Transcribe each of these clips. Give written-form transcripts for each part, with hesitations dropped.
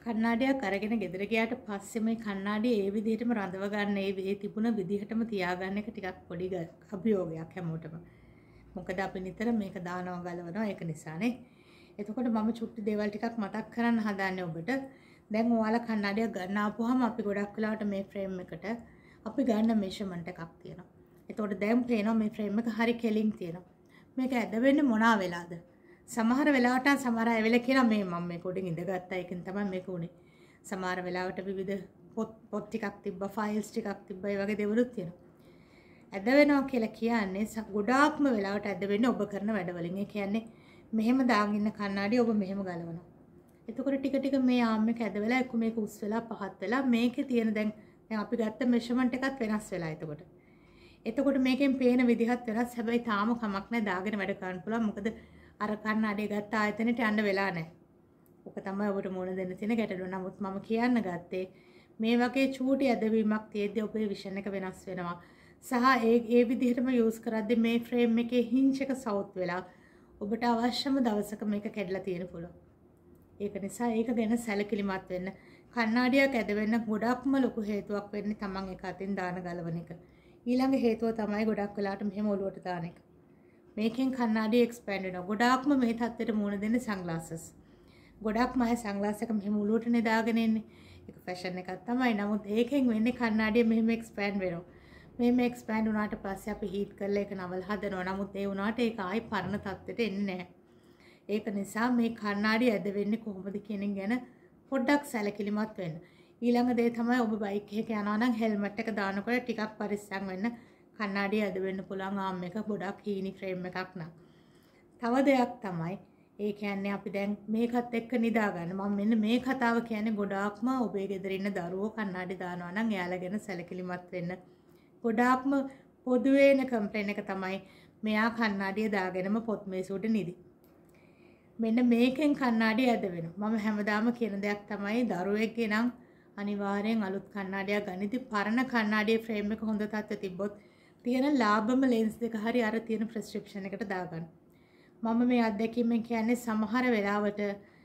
කණ්ණාඩියක් අරගෙන ගෙදර ගියාට පස්සේ මේ කණ්ණාඩිය ඒ විදිහටම රඳව ගන්න ඒ තිබුණ විදිහටම තියාගන්න එක ටිකක් පොඩි අභියෝගයක් හැමෝටම. මොකද අපි නිතර මේක දානවා ගලවනවා ඒක නිසානේ. එතකොට මම චුට්ටි දේවල් ටිකක් මතක් කරන්න හදන්නේ ඔබට. දැන් ඔයාලා කණ්ණාඩියක් ගන්න ආපුවාම අපි ගොඩක් වෙලාවට මේ ෆ්‍රේම් එකට අපි ගන්න මෙෂර්මන්ට් එකක් තියෙනවා. එතකොට දැන් පේනවා මේ ෆ්‍රේම් එක හරි කෙලින් තියෙනවා. මේක ඇද වෙන්නේ මොනවා වෙලාද? සමහර වෙලාවට සමහර අය වෙල කියනවා මේ මම මේක උඩින් ඉඳගත්තා ඒකෙන් තමයි මේක උනේ. සමහර වෙලාවට විවිධ පොත් ටිකක් තිබ්බා ෆයිල්ස් ටිකක් තිබ්බා ඒ වගේ දේවලුත් තියෙනවා. ඇද වෙනවා කියලා කියන්නේ ගොඩාක්ම වෙලාවට ඇද වෙන්නේ ඔබ කරන වැඩවලින්. ඒ කියන්නේ මෙහෙම දාගෙන ඉන්න කණ්ණාඩිය ඔබ මෙහෙම ගලවනවා. එතකොට ටික ටික මේ ආම් එක ඇද වෙලා එක්ක මේක උස් වෙලා පහත් වෙලා මේකේ තියෙන දැන් අපි ගත්ත මෙෂර්මන්ට් එකත් වෙනස් වෙලා එතකොට මේකෙන් පේන විදිහත් වෙනස්. හැබැයි තාම කමක් නැහැ දාගෙන වැඩ කරන්න පුළුවන්. මොකද අර කණ්ණාඩිය ගත්ත ආයතනෙට යන්න වෙලා නැහැ. ඔක තමයි ඔබට මුණ දෙන්න තියෙන ගැටලුව. නමුත් මම කියන්න ගත්තේ මේ වගේ චූටි ඇදවීමක් තියෙද්දි ඔබේ විෂන් එක වෙනස් වෙනවා. සහ ඒ විදිහටම යූස් කරද්දි මේ ෆ්‍රේම් එකේ හින්ච් එක සවුත් වෙලා ඔබට අවශ්‍යම දවසක මේක කැඩලා තියෙන පුළුවන්. ඒක නිසා ඒක ගැන සැලකිලිමත් වෙන්න. කණ්ණාඩියක් ඇද වෙන්න ගොඩක්ම ලොකු හේතුවක් වෙන්නේ තමන් එක අතින් දාන ගලවන එක. ඊළඟ හේතුව තමයි ගොඩක් වෙලාවට මෙහෙම ඔලුවට දාන එක. මේකෙන් කණ්ණාඩිය එක්ස්පෑන්ඩ් වෙනවා. ගොඩාක්ම මේ තත්ත්වෙට මුහුණ දෙන්නේ සන්ග්ලාසස්. ගොඩක්ම අය සන්ග්ලාස් එක මෙහෙම ඔලුවටනේ දාගෙන ඉන්නේ. ඒක ෆැෂන් එකක් තමයි. නමුත් ඒකෙන් වෙන්නේ කණ්ණාඩිය මෙහෙම එක්ස්පෑන්ඩ් වෙනවා. මෙහෙම එක්ස්පෑන්ඩ් වුණාට පස්සේ අපි හීට් කරලා ඒක නවල හදනවා. නමුත් ඒ වුණාට ඒක ආයි පරණ තත්ත්වෙට එන්නේ නැහැ. ඒක නිසා මේ කණ්ණාඩිය ඇද වෙන්නේ කොහොමද කියන එක ගැන පොඩ්ඩක් සැලකිලිමත් වෙන්න. ඊළඟ දේ තමයි ඔබ බයික් එකක යනවා නම් හෙල්මට් එක දානකොට ටිකක් පරිස්සම් වෙන්න. කණ්ණාඩිය ඇද වෙන්න පුළුවන් ආම් එක ගොඩක් හීනි ෆ්‍රේම් එකක් නම්. තව දෙයක් තමයි ඒ කියන්නේ අපි දැන් මේකත් එක්ක නිදා ගන්න. මම මෙන්න මේ කතාව කියන්නේ ගොඩාක්ම ඔබේ ගෙදර ඉන්න දරුවෝ කණ්ණාඩි දානවා නම් එයාලා ගැන සැලකිලිමත් වෙන්න. ගොඩාක්ම පොදුවේ එන කම්ප්ලේන් එක තමයි මෙයා කණ්ණාඩිය දාගෙනම පොත් මේසුවට නිදි. මෙන්න මේකෙන් කණ්ණාඩිය ඇද වෙනවා. මම හැමදාම කියන දෙයක් තමයි දරුවෙක්ගේ නම් අනිවාර්යෙන් අලුත් කණ්ණාඩියක් ගනිද්දි පරණ කණ්ණාඩියේ ෆ්‍රේම් එක හොඳ තත්ත්වෙ තිබ්බොත් තියෙන ලාභම ලෙන්ස් දෙක හරි අර තියෙන ප්‍රෙස්ක්‍රිප්ෂන් එකට දාගන්න. මම මේ අත්දැකීමෙන් කියන්නේ සමහර වෙලාවට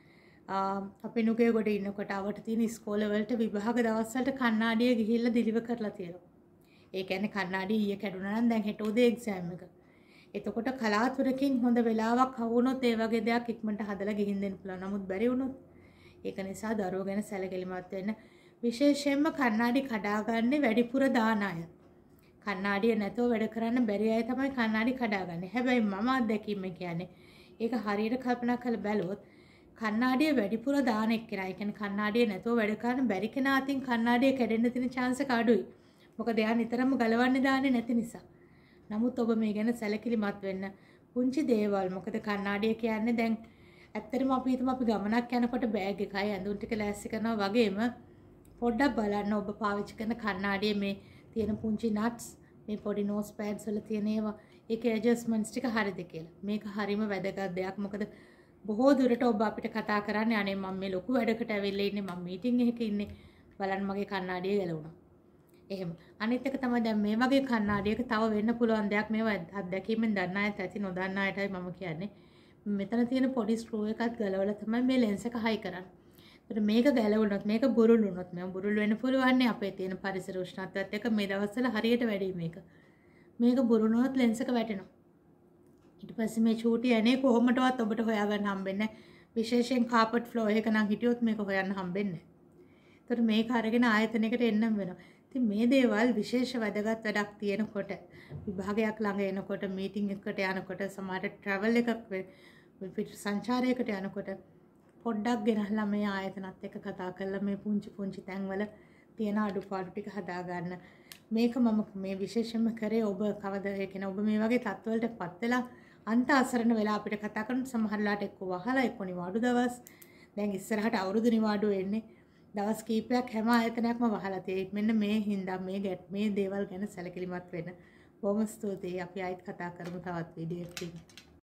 අපි නුගේ කොට ඉන්නකොට අවට තියෙන ඉස්කෝලේ වලට විභාග දවස්වලට කණ්ණාඩිය ගිහිල්ලා දිලිව කරලා තියෙනවා. ඒ කියන්නේ කණ්ණාඩිය ඊයේ කැඩුනා නම් දැන් හෙට උදේ එක්සෑම් එක. එතකොට කලාතුරකින් හොඳ වෙලාවක් හවුනොත් ඒ වගේ දෙයක් ඉක්මනට හදලා ගිහින් දෙන්න පුළුවන්. නමුත් බැරි වුණොත් ඒක නිසා දරුවෝ ගැන සැලකිලිමත් වෙන්න. විශේෂයෙන්ම කණ්ණාඩි කඩාගන්නේ වැඩිපුර දාන අය. කණ්ණාඩිය නැතුව වැඩ කරන්න බැරි අය තමයි කණ්ණාඩි කඩාගන්නේ. හැබැයි මම අත්දැකීම කියන්නේ ඒක හරියට කල්පනා කරලා බැලුවොත් කණ්ණාඩිය වැඩිපුර දාන එක්කෙනා. ඒ කියන්නේ කණ්ණාඩිය නැතුව වැඩ කරන්න බැරි කෙනා අතින් කණ්ණාඩිය කැඩෙන්න තියෙන chance එක අඩුයි. මොකද එයා නිතරම ගලවන්නේ දාන්නේ නැති නිසා. නමුත් ඔබ මේ ගැන සැලකිලිමත් වෙන්න. පුංචි දේවල් මොකද කණ්ණාඩිය කියන්නේ දැන් ඇත්තටම අපි හිතමු අපි ගමනක් යනකොට බෑග් එකයි ඇඳුම් ටික ලෑස්ති කරනවා වගේම පොඩ්ඩක් බලන්න ඔබ පාවිච්චි කරන කණ්ණාඩියේ මේ තියෙන පුංචි නට්ස් මේ පොඩි නෝස් පෑඩ්ස් වල තියෙන ඒවා ඒකේ ඇඩ්ජස්ට්මන්ට්ස් ටික හරිද කියලා. මේක හරිම වැදගත් දෙයක්. මොකද බොහෝ දුරට ඔබ අපිට කතා කරන්නේ අනේ මම මේ ලොකු වැඩකට ඇවිල්ලා ඉන්නේ මම මීටින් එකක ඉන්නේ බලන්න මගේ කණ්ණාඩිය ගැලවුණා. එහෙම. අනිත් එක තමයි දැන් මේ වගේ කණ්ණාඩියක තව වෙන්න පුළුවන් දෙයක් මේවා අත්දැකීමෙන් දන්න අයත් ඇති නොදන්න අයටයි මම කියන්නේ. මෙතන තියෙන පොඩි ස්ක්‍රූ එකක් ගලවලා තමයි මේ ලෙන්ස් එක හයි කරන්නේ. ඒත් මේක ගැලවුණොත් මේක බුරුල් වුණොත් මේ බුරුල් වෙන්න පුළුවන් නේ අපේ තියෙන පරිසර උෂ්ණත්වයත් එක්ක මේ දවස්වල හරියට වැඩි මේක. මේක බුරුල් වුණොත් ලෙන්ස් එක වැටෙනවා. ඊට පස්සේ මේ චූටි ඇනේ කොහොමදවත් ඔබට හොයාගන්න හම්බෙන්නේ නැහැ. විශේෂයෙන් කාපට් ෆ්ලෝ එක නම් හිටියොත් මේක හොයන්න හම්බෙන්නේ නැහැ. ඒතර මේක අරගෙන ආයතනයකට එන්නම් වෙනවා. ඉතින් මේ දේවල් විශේෂ වැදගත් වැඩක් තියෙනකොට විභාගයක් ළඟ එනකොට මීටින් එකකට යනකොට සමහර ට්‍රැවල් එකක් සංචාරයකට යනකොට පොඩ්ඩක් ගෙනහලා මේ ආයතනත් එක්ක කතා කරලා මේ පුංචි තැන්වල තියෙන අඩුපාඩු ටික හදාගන්න. මේක මම මේ විශේෂයෙන්ම කරේ ඔබ කවද ඒ කියන්නේ ඔබ මේ වගේ තත්ත්වවලටපත් වෙලා අන්ත අසරණ වෙලා අපිට කතා කරන සමහරලාට එක්ක වහලා එක්ක නිවාඩු දවස් දැන් ඉස්සරහට අවුරුදු නිවාඩු එන්නේ දවස් කීපයක් හැම ආයතනයක්ම වහලා තියෙයි. මෙන්න මේ හින්දා මේ දේවල් ගැන සැලකිලිමත් වෙන්න. බොහොම ස්තුතියි. අපි ආයෙත් කතා කරමු තවත් වීඩියෝ එකකින්.